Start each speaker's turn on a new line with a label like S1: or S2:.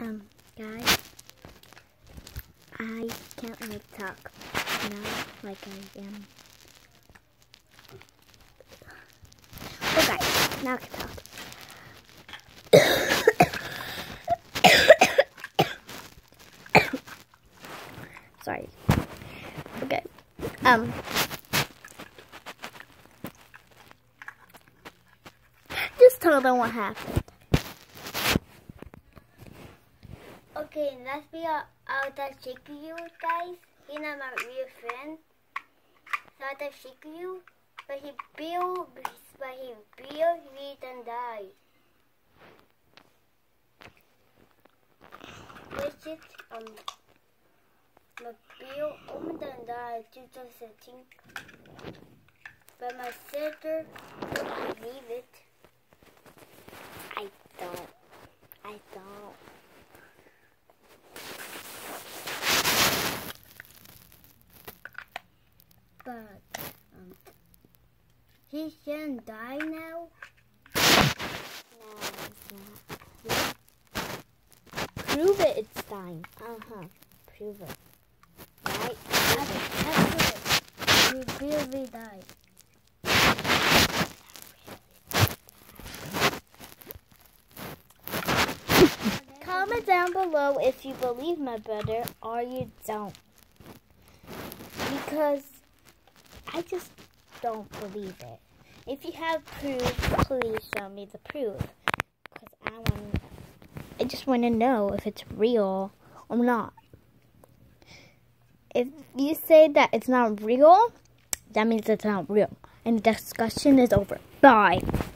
S1: Guys, I can't really talk now like I am. Okay, now I can talk. Sorry. Okay. Just tell them what happened.
S2: Okay, let's be out of Shikuyu, guys. He's not my real friend. So out of Shikuyu, but he built, he then died. Which is my bill then died 2017. But my sister don't believe it.
S1: I don't.
S2: But he shouldn't die now.
S1: No, it's not. Yeah. Prove it, it's dying. Prove it. Right?
S2: He really died.
S1: Comment down below if you believe my brother or you don't. Because I just don't believe it. If you have proof, please show me the proof. Because I just want to know if it's real or not. If you say that it's not real, that means it's not real. And the discussion is over. Bye.